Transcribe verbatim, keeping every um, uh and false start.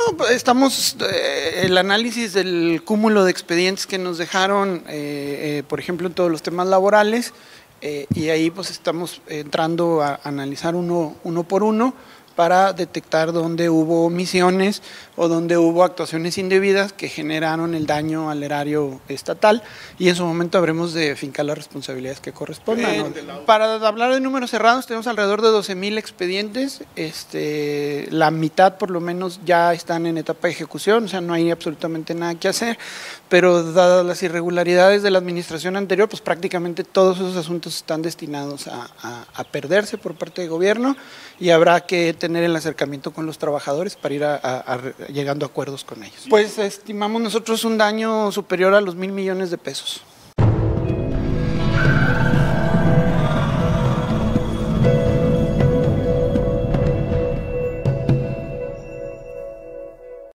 No, estamos, eh, el análisis del cúmulo de expedientes que nos dejaron, eh, eh, por ejemplo, en todos los temas laborales, eh, y ahí pues estamos entrando a analizar uno, uno por uno para detectar dónde hubo omisiones o dónde hubo actuaciones indebidas que generaron el daño al erario estatal, y en su momento habremos de fincar las responsabilidades que correspondan, ¿no? Para hablar de números cerrados, tenemos alrededor de doce mil expedientes, este, la mitad por lo menos ya están en etapa de ejecución, o sea, no hay absolutamente nada que hacer, pero dadas las irregularidades de la administración anterior, pues prácticamente todos esos asuntos están destinados a, a, a perderse por parte del gobierno, y habrá que tener el acercamiento con los trabajadores para ir a, a, a, llegando a acuerdos con ellos. Pues estimamos nosotros un daño superior a los mil millones de pesos.